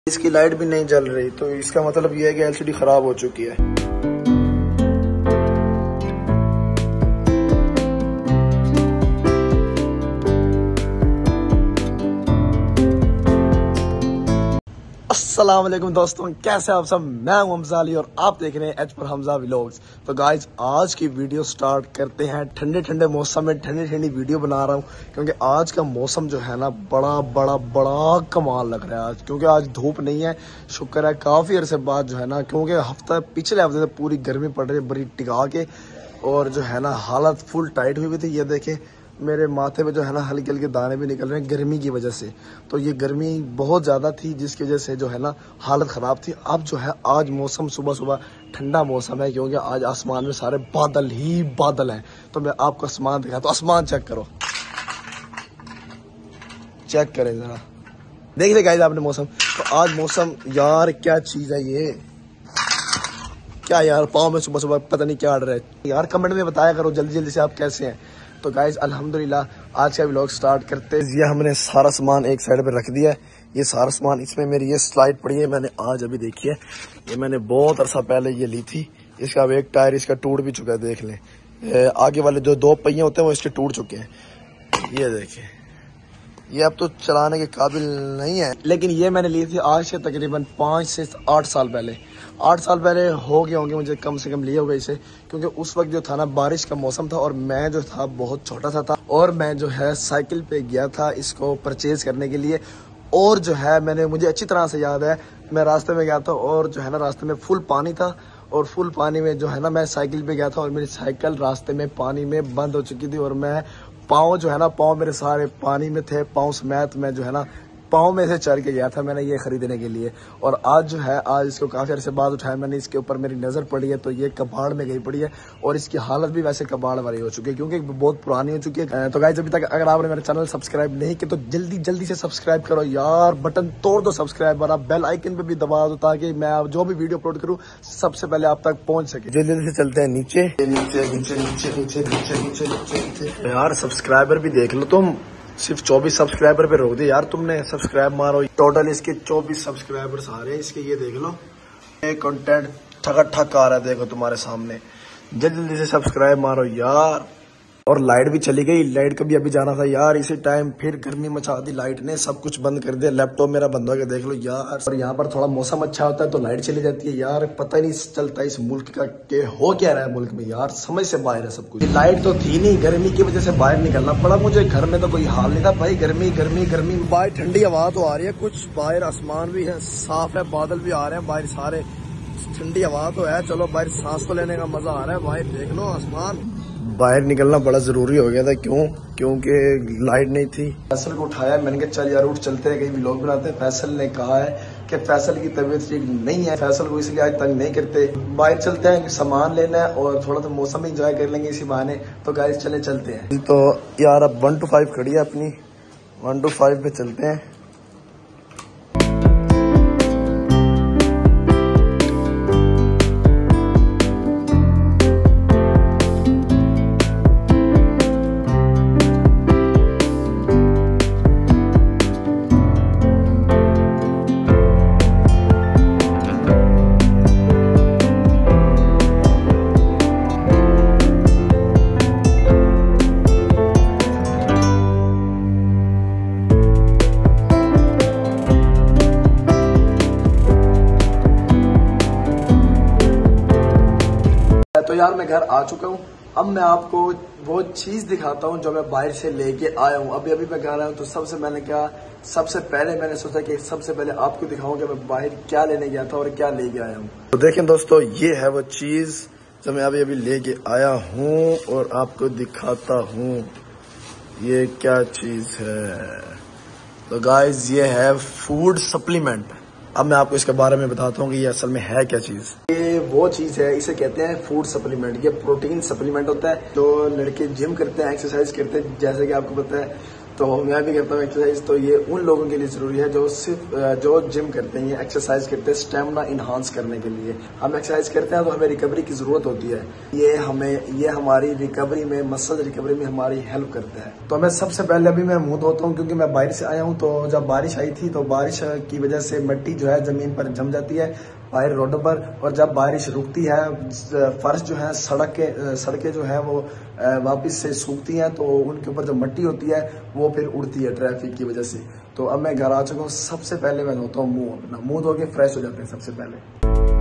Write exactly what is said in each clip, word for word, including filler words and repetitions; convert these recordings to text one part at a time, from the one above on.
इसकी लाइट भी नहीं जल रही, तो इसका मतलब ये है कि एलसीडी खराब हो चुकी है। अस्सलाम वालेकुम दोस्तों, कैसे आप सब। मैं हूं हमजा अली और आप देख रहे हैं एच पर हमजा व्लॉग्स। तो गाइज आज की वीडियो स्टार्ट करते हैं। ठंडे ठंडे मौसम में ठंडी ठंडी वीडियो बना रहा हूं क्योंकि आज का मौसम जो है ना बड़ा बड़ा बड़ा कमाल लग रहा है आज, क्योंकि आज धूप नहीं है। शुक्र है काफ़ी अरसे बाद जो है ना, क्योंकि हफ्ता पिछले हफ्ते से पूरी गर्मी पड़ रही है बड़ी टिका के, और जो है ना हालत फुल टाइट हुई हुई थी। ये देखें मेरे माथे पे जो है ना हल्के हल्के दाने भी निकल रहे हैं गर्मी की वजह से। तो ये गर्मी बहुत ज़्यादा थी जिसकी वजह से जो है ना हालत ख़राब थी। अब जो है आज मौसम सुबह सुबह ठंडा मौसम है, क्योंकि आज आसमान में सारे बादल ही बादल हैं। तो मैं आपको आसमान दिखा, तो आसमान चेक करो, चेक करें ज़रा, देख ले गाइस आपने मौसम। तो आज मौसम यार क्या चीज़ है ये, क्या यार पाँव में सुबह सुबह पता नहीं क्या अड़ रहा है यार। कमेंट में बताया करो जल्दी जल्दी से आप कैसे हैं। तो गाइज अल्हम्दुलिल्लाह आज का व्लॉग स्टार्ट करते हैं। ये हमने सारा सामान एक साइड पे रख दिया है। ये सारा सामान, इसमें मेरी ये स्लाइड पड़ी है, मैंने आज अभी देखी है। ये मैंने बहुत अरसा पहले ये ली थी। इसका अब एक टायर इसका टूट भी चुका है, देख लें। आगे वाले जो दो पहिए होते हैं वो इसके टूट चुके हैं। ये देखें, ये अब तो चलाने के काबिल नहीं है, लेकिन ये मैंने ली थी आज से तकरीबन पाँच से आठ साल पहले। आठ साल पहले हो गए होंगे मुझे, कम से कम लिए होगा इसे, क्योंकि उस वक्त जो था ना बारिश का मौसम था और मैं जो था बहुत छोटा सा था, और मैं जो है साइकिल पे गया था इसको परचेज करने के लिए। और जो है मैंने, मुझे अच्छी तरह से याद है, मैं रास्ते में गया था और जो है ना रास्ते में फुल पानी था, और फुल पानी में जो है ना मैं साइकिल पे गया था और मेरी साइकिल रास्ते में पानी में बंद हो चुकी थी, और मैं पाँव जो है ना पाँव मेरे सारे पानी में थे, पाँव समेत मैं जो है ना पाँव में से चढ़ के गया था मैंने ये खरीदने के लिए। और आज जो है आज इसको काफ़ी अरसे बाद उठाया मैंने, इसके ऊपर मेरी नज़र पड़ी है तो ये कबाड़ में गई पड़ी है, और इसकी हालत भी वैसे कबाड़ वाली हो चुकी है क्योंकि बहुत पुरानी हो चुकी है। तो गाइस अभी तक अगर आपने मेरा चैनल सब्सक्राइब नहीं किया तो जल्दी जल्दी से सब्सक्राइब करो यार, बटन तोड़ दो सब्सक्राइब वाला, बेल आइकन पे भी दबा दो ताकि मैं जो भी वीडियो अपलोड करूँ सबसे पहले आप तक पहुंच सके। जल्दी जल्दी से चलते हैं नीचे नीचे नीचे नीचे नीचे नीचे नीचे नीचे। यार सब्सक्राइबर भी देख लो तुम, सिर्फ चौबीस सब्सक्राइबर पे रोक दिया यार तुमने। सब्सक्राइब मारो, टोटल इसके चौबीस सब्सक्राइबर्स आ रहे हैं इसके, ये देख लो। ये कंटेंट ठका ठक आ रहा है देखो तुम्हारे सामने। जल्दी जल्दी से सब्सक्राइब मारो यार। और लाइट भी चली गई, लाइट का भी अभी जाना था यार इसी टाइम, फिर गर्मी मचा दी लाइट ने, सब कुछ बंद कर दिया। लैपटॉप मेरा बंद हो गया देख लो यार। और यहाँ पर थोड़ा मौसम अच्छा होता है तो लाइट चली जाती है यार, पता ही नहीं चलता इस मुल्क का के हो क्या रहा है मुल्क में यार, समझ से बाहर है सब कुछ। लाइट तो थी नहीं, गर्मी की वजह से बाहर निकलना पड़ा मुझे। घर में तो कोई हाल नहीं था भाई, गर्मी गर्मी गर्मी। बाहर ठंडी हवा तो आ रही है कुछ, बाहर आसमान भी है साफ है, बादल भी आ रहे हैं बाहर सारे, ठंडी हवा तो है। चलो बाहर सांस तो लेने का मजा आ रहा है। बाहर देख लो आसमान। बाहर निकलना बड़ा जरूरी हो गया था, क्यों? क्योंकि लाइट नहीं थी। फैसल को उठाया, मैंने कहा चल यार उठ चलते हैं कहीं व्लॉग बनाते हैं। फैसल ने कहा है कि फैसल की तबीयत ठीक नहीं है, फैसल को इसलिए आज तंग नहीं करते। बाहर चलते हैं, सामान लेना है और थोड़ा सा मौसम एंजॉय कर लेंगे इसी बहाने। तो गाइस चले चलते हैं। तो यार अब वन टू फाइव खड़ी है अपनी, वन टू फाइव पे चलते हैं। तो यार मैं घर आ चुका हूँ। अब मैं आपको वो चीज दिखाता हूँ जो मैं बाहर से लेके आया हूँ। अभी अभी मैं घर आया हूँ तो सबसे मैंने क्या सबसे पहले मैंने सोचा कि सबसे पहले आपको दिखाऊं कि मैं बाहर क्या लेने गया था और क्या लेके आया हूँ। तो देखें दोस्तों, ये है वो चीज जो मैं अभी अभी लेके आया हूँ और आपको दिखाता हूँ ये क्या चीज है। तो गाइज ये है फूड सप्लीमेंट। अब मैं आपको इसके बारे में बताता हूँ कि ये असल में है क्या चीज। ये वो चीज है, इसे कहते हैं फूड सप्लीमेंट। ये प्रोटीन सप्लीमेंट होता है। जो लड़के जिम करते हैं, एक्सरसाइज करते हैं, जैसे कि आपको पता है तो मैं भी करता हूँ एक्सरसाइज। तो ये उन लोगों के लिए जरूरी है जो सिर्फ जो जिम करते हैं, ये एक्सरसाइज करते हैं स्टेमिना इनहांस करने के लिए। हम एक्सरसाइज करते हैं तो हमें रिकवरी की जरूरत होती है, ये हमें ये हमारी रिकवरी में, मसल रिकवरी में हमारी हेल्प करता है। तो मैं सबसे पहले अभी मैं मुंह धोता हूँ क्योंकि मैं बाहर से आया हूँ। तो जब बारिश आई थी तो बारिश की वजह से मिट्टी जो है जमीन पर जम जाती है बाहर रोड पर, और जब बारिश रुकती है फर्श जो है सड़क के सड़कें जो है वो वापस से सूखती हैं, तो उनके ऊपर जो मिट्टी होती है वो फिर उड़ती है ट्रैफिक की वजह से। तो अब मैं घर आ चुका हूँ, सबसे पहले मैं धोता हूँ मुंह अपना, मुंह धो के फ्रेश हो जाते हैं सबसे पहले।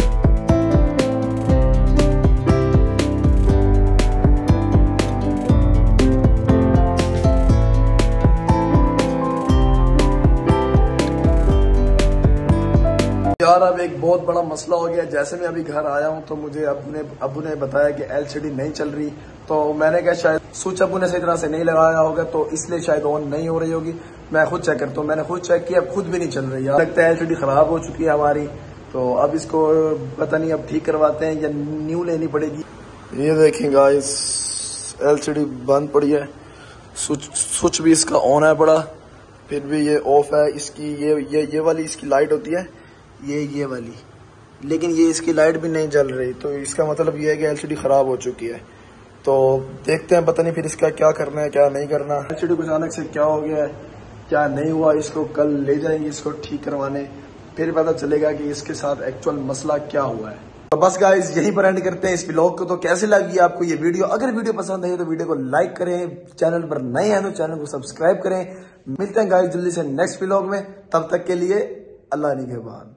यार अब एक बहुत बड़ा मसला हो गया। जैसे मैं अभी घर आया हूँ तो मुझे अपने अबू ने बताया कि एलसीडी नहीं चल रही। तो मैंने कहा शायद स्विच अबू ने सही तरह से नहीं लगाया होगा तो इसलिए शायद ऑन नहीं हो रही होगी। मैं खुद चेक करता हूँ, मैंने खुद चेक किया, खुद भी नहीं चल रही यार। लगता है एलसीडी खराब हो चुकी है हमारी। तो अब इसको पता नहीं अब ठीक करवाते हैं या न्यू लेनी पड़ेगी। ये देखें गाइस, एलसीडी बंद पड़ी है, स्विच स्विच भी इसका ऑन है पड़ा, फिर भी ये ऑफ है। इसकी ये ये ये वाली इसकी लाइट होती है, ये ये वाली, लेकिन ये इसकी लाइट भी नहीं जल रही। तो इसका मतलब ये है कि एलसीडी खराब हो चुकी है। तो देखते हैं, पता नहीं फिर इसका क्या करना है क्या नहीं करना। एलसीडी को अचानक से क्या हो गया है क्या नहीं हुआ, इसको कल ले जाएंगे इसको ठीक करवाने, फिर पता चलेगा कि इसके साथ एक्चुअल मसला क्या हुआ है। तो बस गाइस यहीं पर एंड करते हैं इस व्लॉग को। तो कैसे लगी आपको ये वीडियो? अगर वीडियो पसंद आई तो वीडियो को लाइक करें, चैनल पर नए हैं तो चैनल को सब्सक्राइब करें। मिलते हैं गाइस जल्दी से नेक्स्ट व्लॉग में, तब तक के लिए अल्लाह निगहबान।